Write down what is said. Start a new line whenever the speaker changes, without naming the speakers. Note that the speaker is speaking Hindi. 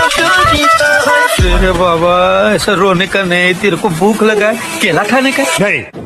अरे बाबा, ऐसा रोने का नहीं, तेरे को भूख लगा है, केला खाने का?
नहीं।